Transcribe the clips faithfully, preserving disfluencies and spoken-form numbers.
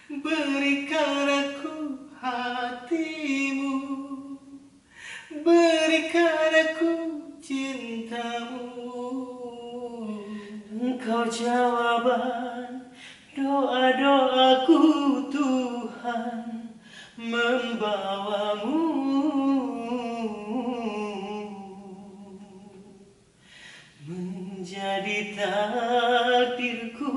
Berikan aku hatimu, berikan aku cintamu. Engkau jawaban doa-doaku, Tuhan membawamu menjadi takdirku.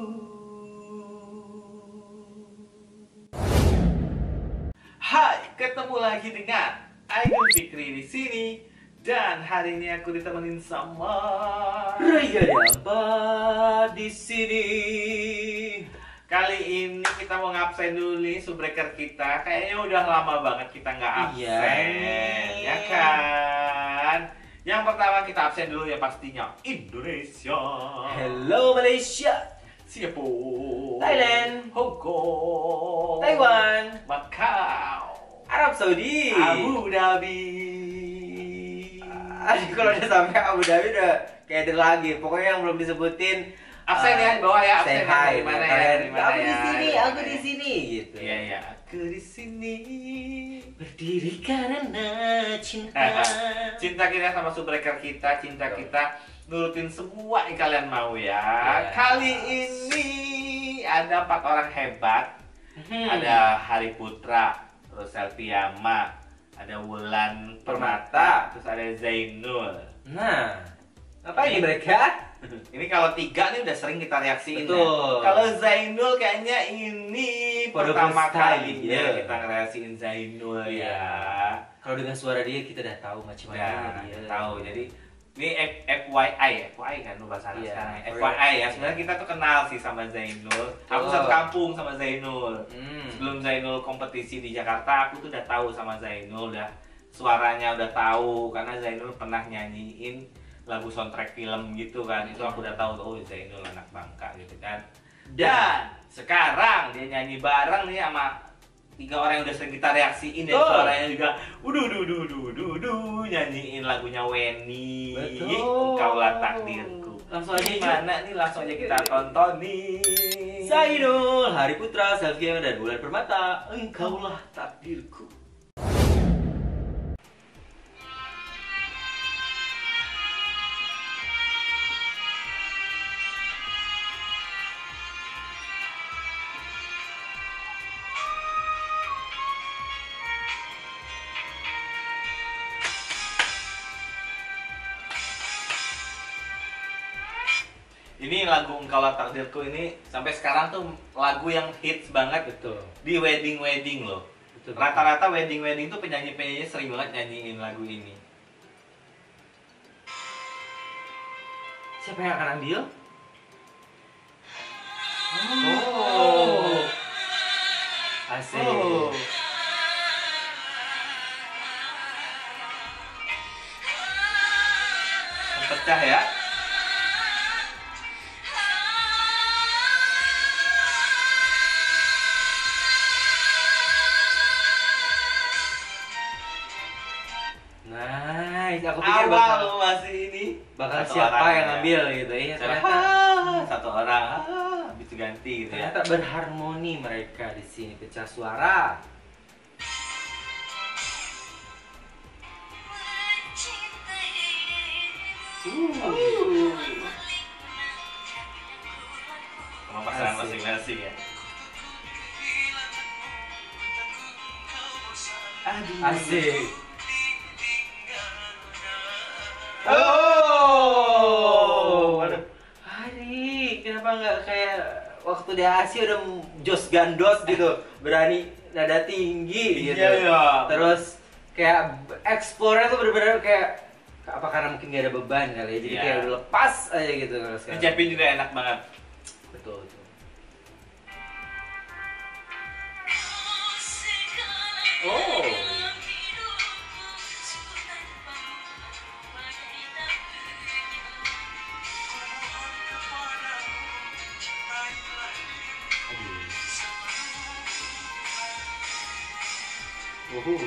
Hai, ketemu lagi dengan Aidil Fikri di sini, dan hari ini aku ditemenin sama Raya Dampa di sini. Kali ini kita mau ngabsen dulu nih subbreaker kita. Kayaknya udah lama banget kita nggak absen, Iya. ya kan? Yang pertama kita absen dulu ya pastinya Indonesia. Hello Malaysia, Singapura, Thailand, Hong Kong, Taiwan, Macau, Arab Saudi, Abu Dhabi. Aduh, kalau udah sampai Abu Dhabi udah kayak ada lagi. Pokoknya yang belum disebutin Absen ya, di bawah ya, absen say ya. hi. Dari mana ya, Kalian, dari mana aku ya, di sini, dari aku mana di ya. sini gitu. Iya iya, aku di sini. Berdiri karena cinta. Cinta kita sama subbreaker kita, cinta Betul. kita nurutin semua yang kalian mau ya. Ya. Kali ini ada empat orang hebat. Hmm. Ada Hari Putra, terus Selviama, ada Wulan Permata, terus ada Zainul. Nah, apa ini mereka? Ini kalau tiga nih udah sering kita reaksiin. Betul. Ya. Kalau Zainul kayaknya ini Baru pertama first time, kali ya. ya kita ngereaksiin Zainul Iya. ya. Kalau dengan suara dia kita udah tahu macam mana Ya, dia. tahu. Jadi ini F FYI, FYI kan lu bahasa Arab Iya, sekarang. for- FYI ya. Sebenarnya kita tuh kenal sih sama Zainul. Aku Oh. satu kampung sama Zainul. Hmm. Sebelum Zainul kompetisi di Jakarta, aku tuh udah tahu sama Zainul, udah suaranya udah tahu karena Zainul pernah nyanyiin lagu soundtrack film gitu kan. Itu aku udah tahu, oh Zainul anak Bangka gitu kan. Dan sekarang dia nyanyi bareng nih sama tiga orang yang udah sering kita reaksiin, dan Betul. suaranya juga uduh duh duh duh duh duh nyanyiin lagunya Weni. Betul. Engkaulah takdirku. Langsung aja, Gimana nih, langsung aja kita tonton nih. Zainul, Hari Putra, Selviama, dan Wulan Permata, engkaulah takdirku. Ini lagu Engkaulah Takdirku ini sampai sekarang tuh lagu yang hits banget Betul. di wedding-wedding loh. Betul. Rata-rata wedding-wedding tuh penyanyi-penyanyi sering banget nyanyiin lagu ini. Siapa yang akan ambil? Oh. Asik. Oh. Pecah ya. Nice, aku pikir bakal, Awal masih ini bakal satu siapa orang yang ya. ngambil gitu ya. Ternyata Ternyata, satu orang ah, habis itu ganti gitu ya. ternyata berharmoni mereka di sini, pecah suara. Uh. Sama pasangan Asik. masing-masing ya. Aduh. Asik. Oh. Waduh. Hari, kenapa nggak kayak waktu di Asia udah jos gandos gitu, berani nada tinggi gitu. Iya, iya. Terus kayak eksplornya tuh bener-bener kayak apa karena mungkin gak ada beban kali ya, jadi Iya. kayak udah lepas aja gitu kalau sekarang. Ngejapin juga enak banget. Betul, betul. Oh. Uhuh.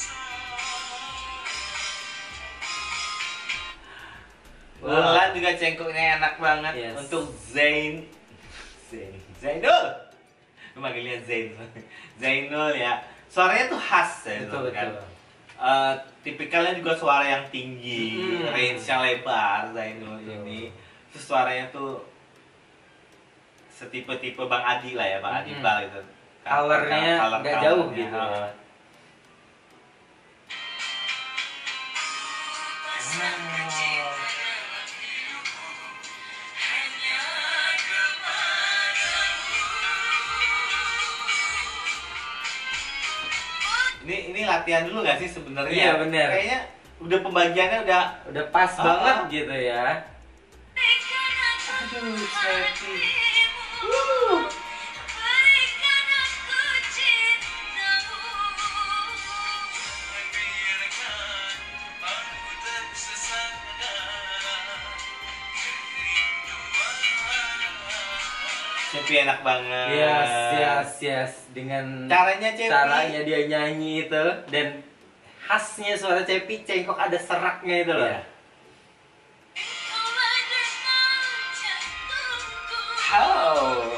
Wulan juga cengkoknya enak banget. Yes. Untuk Zain Zain Zainul Lu manggilnya Zain. Zainul ya. Suaranya tuh khas ya, Betul, kan. betul. Eh, tipikalnya juga suara yang tinggi, Hmm. range yang lebar Zainul Betul. ini. Terus suaranya tuh setipe-tipe Bang Adi lah ya, Bang Adi Hmm. Bal gitu. Colornya Color- nggak jauh colornya, gitu. heeh. Ini ini latihan dulu nggak sih sebenarnya? Iya, bener. Kayaknya udah pembagiannya udah Udah pas Ah. banget gitu ya. aduh happy. Cepi enak banget. Yes, yes, yes. Dengan Caranya Cepi. caranya dia nyanyi itu dan khasnya suara Cepi cengkok ada seraknya itu loh. Iya. How?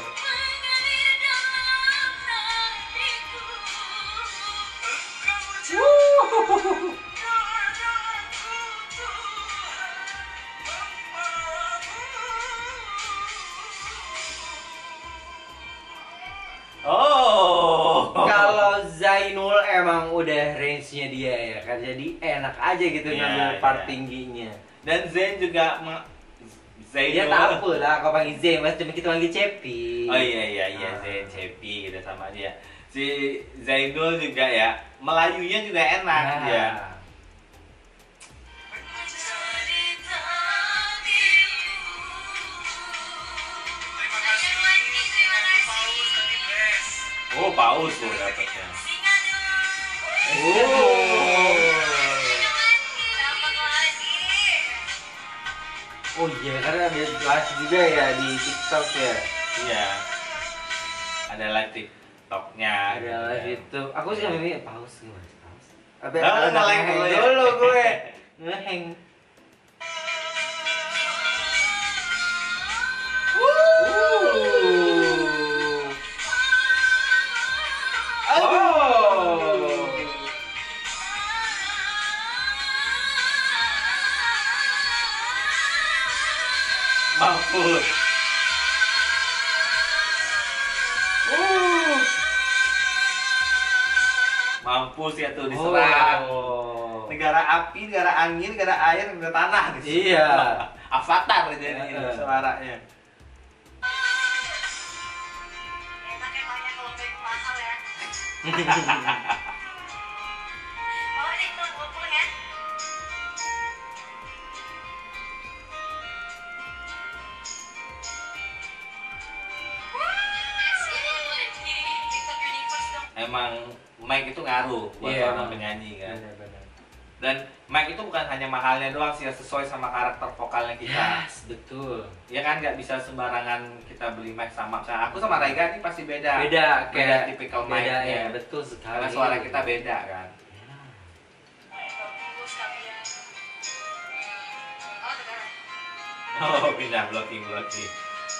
Oh. Kalau Zainul emang udah range-nya dia ya kan, jadi enak aja gitu Iya, ngambil part iya. tingginya. Dan Zain juga me- Zain Dia juga- tak apa lah, kalau panggil Zain, mas cuma kita panggil Cepi. Oh iya iya iya Ah. Zain Cepi gitu sama dia. Si Zainul juga ya, Melayunya juga enak Nah. ya. Oh, paus loh dapetnya. Oh. Oh iya, karena ada kelas juga ya di TikTok ya. Iya. Ada live TikToknya. Ada gitu live kan. itu. Aku sih ngambilnya paus nih mas, paus. Apa Oh, ada nge-like ngeheng dulu ya? dulu gue. Ngeheng. Aduh. Mampus. Uh. Mampus ya tuh diserang. Oh. Negara api, negara angin, negara air, negara tanah di situ. Iya. Avatar jadi ini Heeh. suaranya. Enak emangnya kalau pengen pasal ya. Bawa nih pulang, bawa pulang ya. TikTok Universe dong. Emang mic itu ngaruh buat Iya, orang emang. penyanyi kan. Benar-benar. Dan mic itu bukan hanya mahalnya doang sih, sesuai sama karakter vokalnya kita. Yes, betul. Ya kan nggak bisa sembarangan kita beli mic sama. Misalnya aku sama Raiga ini pasti beda. Beda, beda kayak tipikal beda ya, mic-nya. betul sekali. Karena suara kita beda kan. Ya. Bagus kalian. Oh, sekarang. Oh, pindah blocking blocking.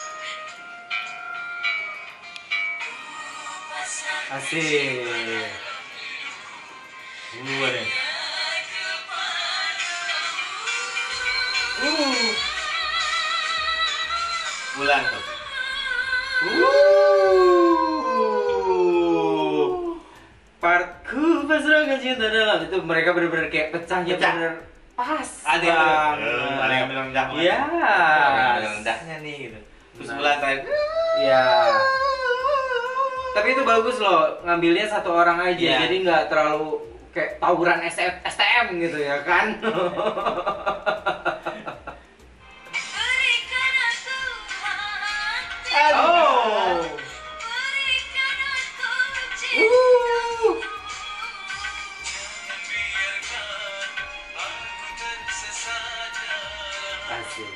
Asik. Dua deh. Uh. Bulan tuh. Uh. Partku pasrahkan cinta dalam itu mereka benar-benar kayak pecahnya Pecah. benar pas. Ada yang banget. ada yang bilang rendah banget. Iya. Ada yang rendahnya nih gitu. Terus Nah. bulan terakhir. Iya. Tapi itu bagus loh, ngambilnya satu orang aja, Iya. jadi nggak terlalu kayak tawuran S T M gitu ya kan? Berikan aku hati. Oh. Berikan aku cinta. Uh. Asik.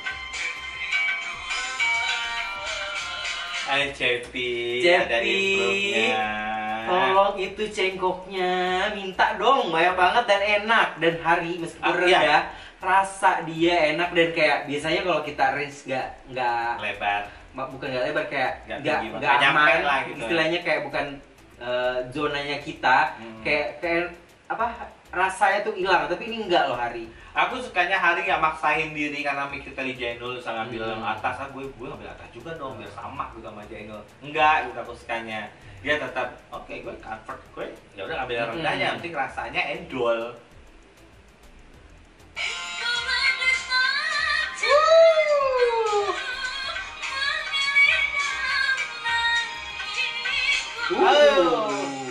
Hai Cepi, Cepi. ada improve-nya. Tolong itu cengkoknya, minta dong, banyak banget dan enak dan hari meskipun Ah, rendah, iya. rasa dia enak dan kayak biasanya kalau kita range nggak nggak Lebar. ma- bukan nggak lebar kayak Nggak nggak tinggi banget, nggak nggak nyampe aman lah gitu. istilahnya kayak bukan eh, zonanya kita Hmm. kayak kayak apa rasanya tuh hilang tapi ini enggak loh Hari. Aku sukanya Hari nggak maksain diri karena kita di Jainul bisa ngambil Hmm. yang atas, ah gue gue ngambil atas juga dong biar sama gitu sama Jainul. Enggak, gitu aku sukanya. Dia tetap oke gue comfort gue ya udah ngambil yang Hmm. rendahnya, yang penting rasanya endol. Uh.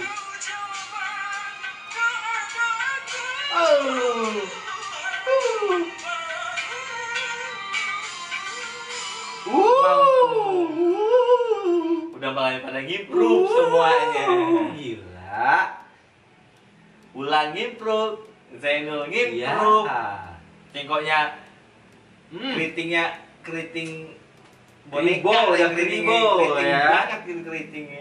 Udah mulai pada ngimprove semuanya. Gila. Ulang ngimprove, Zainul Iya. ngimprove. Cengkoknya Hmm. keritingnya keriting Kribo, boneka udah yang keriting kribo, keriting ya. banget gitu keritingnya.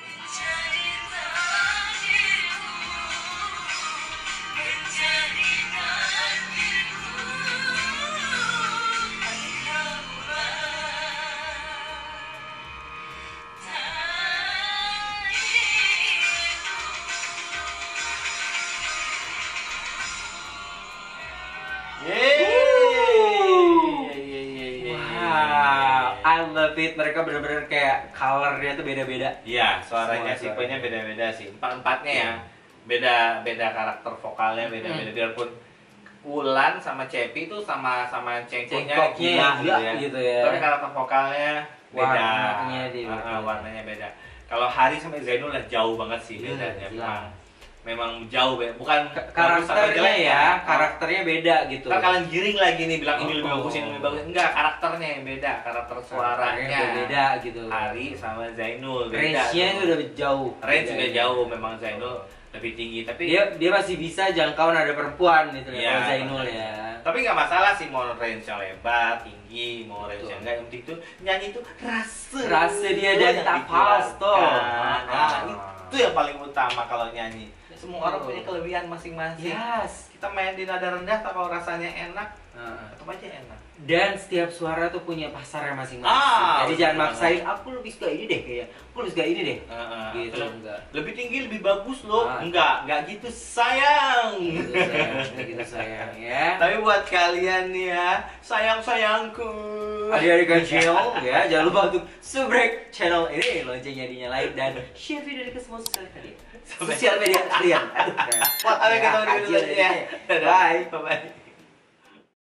Wow, I love it. Mereka benar-benar kayak colornya tuh beda-beda. Iya, suaranya Semua tipenya suaranya. beda-beda sih. Empat-empatnya ya. Beda beda karakter vokalnya beda-beda Hmm. biarpun Wulan sama Cepi itu sama sama cengkoknya Cengkoknya gila, gila gitu ya. gitu ya. Tapi karakter vokalnya beda. Warnanya dia Ah, ah, beda. warnanya beda. Kalau Hari sama Zainul lah jauh banget sih Iya, bedanya. gila. Memang memang jauh beda. Bukan Ka- bagus atau karakternya jelek ya, karakternya beda gitu. Kan kalian giring lagi nih bilang ini lebih Oh. bagus ini lebih bagus. Enggak, karakternya yang beda, karakter suaranya. Karakternya beda gitu. Hari sama Zainul beda. Range-nya tuh. itu udah jauh. Range juga Bedanya. jauh, memang Zainul lebih tinggi tapi Dia dia masih bisa jangkau nada perempuan gitu Iya, ya, kalau Zainul ya. tapi nggak masalah sih mau range yang lebar, tinggi, mau range Betul. yang enggak, yang penting tuh nyanyi tuh rasa Rasa dia dan yang tak false tuh. dikeluarkan. Nah, Ah. itu yang paling utama kalau nyanyi. Semua orang Betul. punya kelebihan masing-masing. Yes. Kita main di nada rendah kalau rasanya enak, Nah, tetap aja enak. dan setiap suara tuh punya pasarnya masing-masing. Ah, Jadi betul jangan banget. maksain aku lebih suka ini deh kayak. Aku lebih suka ini deh. Heeh. Gitu Terus, enggak. lebih tinggi lebih bagus loh. Ah. Enggak, enggak gitu sayang. Gitu sayang, gitu sayang ya. Tapi buat kalian nih ya, sayang-sayangku. Adik-adik kecil ya, jangan lupa untuk subrek channel ini, loncengnya dinyalain dan share video ini ke semua sosial media. Sosial media kalian. Aduh, repot Sampai ya, ketemu di kacil video ini. selanjutnya. Dadah. Bye. Bye-bye.